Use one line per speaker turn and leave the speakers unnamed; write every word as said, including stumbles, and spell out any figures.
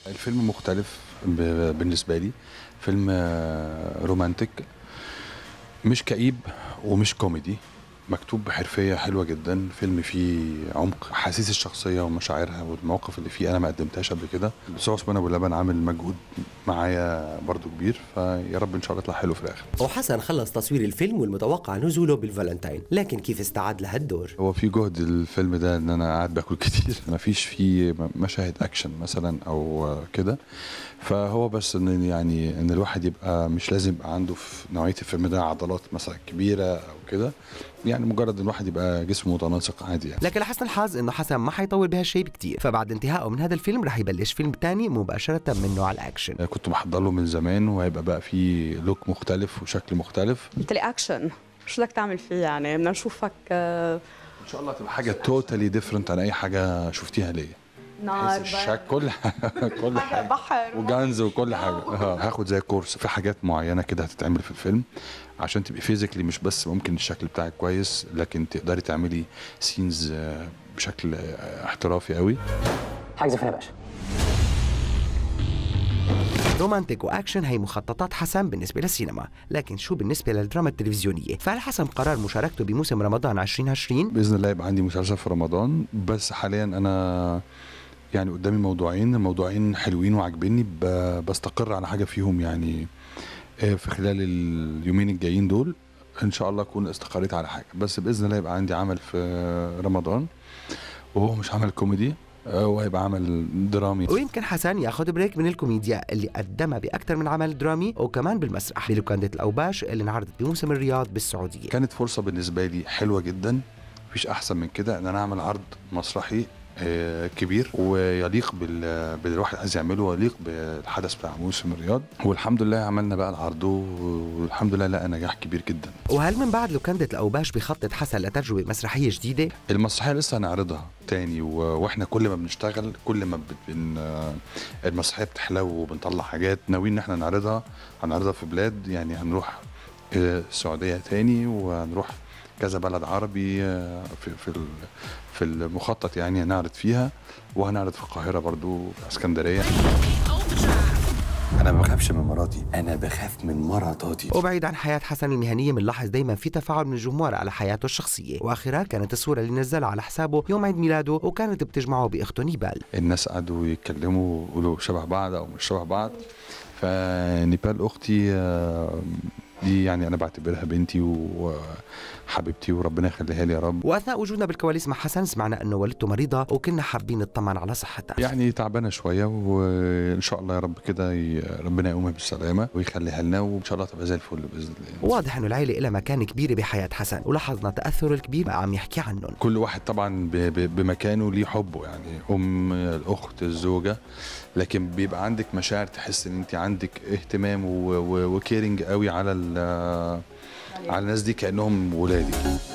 الفيلم مختلف بالنسبة لي، فيلم رومانتك مش كئيب ومش كوميدي، مكتوب بحرفية حلوة جدا. فيلم فيه عمق، حاسيس الشخصية ومشاعرها والمواقف اللي فيه أنا ما قدمتهاش قبل كده. بس هو عثمان أبو اللبن عامل مجهود معايا برضو كبير، فيا رب إن شاء الله يطلع حلو في الآخر.
وحسن خلص تصوير الفيلم والمتوقع نزوله بالفالنتين، لكن كيف استعد لهالدور؟
هو في جهد الفيلم ده إن أنا قاعد باكل كتير، ما فيش فيه مشاهد أكشن مثلا أو كده، فهو بس إن يعني إن الواحد يبقى مش لازم يبقى عنده في نوعية الفيلم ده عضلات مثلا كبيرة أو كده، يعني مجرد ان الواحد يبقى جسمه متناسق عادي يعني.
لكن لحسن الحظ انه حسن ما حيطول بهالشيء بكتير، فبعد انتهائه من هذا الفيلم رح يبلش فيلم تاني مباشرة من نوع الاكشن.
كنت بحضر له من زمان، وهيبقى بقى فيه لوك مختلف وشكل مختلف.
قلت لي اكشن، شو بدك تعمل فيه يعني؟ بدنا نشوفك
ان شاء الله تبقى حاجه توتالي ديفرنت عن اي حاجه شفتيها ليا.
نار،
الشك كل كل حاجه
بحر
وجانز وكل حاجه. هاخد زي كورس في حاجات معينه كده هتتعمل في الفيلم عشان تبقي فيزيكلي مش بس ممكن الشكل بتاعك كويس، لكن تقدري تعملي سينز بشكل احترافي قوي.
حاجه فيها يا باشا.
رومانتيك واكشن هي مخططات حسن بالنسبه للسينما، لكن شو بالنسبه للدراما التلفزيونيه؟ فهل حسن قرر مشاركته بموسم رمضان عشرين عشرين؟
باذن الله يبقى عندي مسلسل في رمضان، بس حاليا انا يعني قدامي موضوعين موضوعين حلوين وعاجبني، بستقر على حاجه فيهم يعني في خلال اليومين الجايين دول ان شاء الله اكون استقريت على حاجه. بس باذن الله يبقى عندي عمل في رمضان، وهو مش عمل كوميدي، وهيبقى عمل درامي.
ويمكن حسن ياخذ بريك من الكوميديا اللي قدمها باكثر من عمل درامي وكمان بالمسرح بلوكاندا الاوباش اللي انعرضت بموسم الرياض بالسعوديه.
كانت فرصه بالنسبه لي حلوه جدا، مفيش احسن من كده ان انا اعمل عرض مسرحي كبير ويليق بالواحد عايز يعمله ويليق بالحدث بتاع موسم الرياض، والحمد لله عملنا بقى العرض والحمد لله لقى نجاح كبير جدا.
وهل من بعد لوكاندا الاوباش بيخطط حسن لتجربه مسرحيه جديده؟
المسرحيه لسه هنعرضها تاني، واحنا كل ما بنشتغل كل ما بن المسرحيه بتحلو وبنطلع حاجات ناويين ان احنا نعرضها. هنعرضها في بلاد، يعني هنروح السعوديه تاني وهنروح كذا بلد عربي في في في المخطط يعني هنعرض فيها، وهنعرض في القاهره برضو في اسكندريه.
انا ما بخافش من مراتي، انا بخاف من مراتاتي.
وبعيد عن حياه حسن المهنيه بنلاحظ دايما في تفاعل من الجمهور على حياته الشخصيه، واخرها كانت الصوره اللي نزلها على حسابه يوم عيد ميلاده وكانت بتجمعه باخته نيبال.
الناس قعدوا يتكلموا ويقولوا شبه بعض او مش شبه بعض، فنيبال اختي دي يعني انا بعتبرها بنتي وحبيبتي وربنا يخليها لي يا رب.
واثناء وجودنا بالكواليس مع حسن سمعنا انه والدته مريضه وكنا حابين نطمن على صحتها.
يعني تعبانه شويه، وان شاء الله يا رب كده ربنا يقومها بالسلامه ويخليها لنا، وان شاء الله تبقى زي الفل باذن الله.
واضح انه العيله لها مكان كبير بحياه حسن، ولاحظنا تاثره الكبير عم يحكي عنهم.
كل واحد طبعا بمكانه ليه حبه، يعني ام، الاخت، الزوجه، لكن بيبقى عندك مشاعر تحس ان انت عندك اهتمام وكيرنج قوي على على الناس دي كانهم ولادك.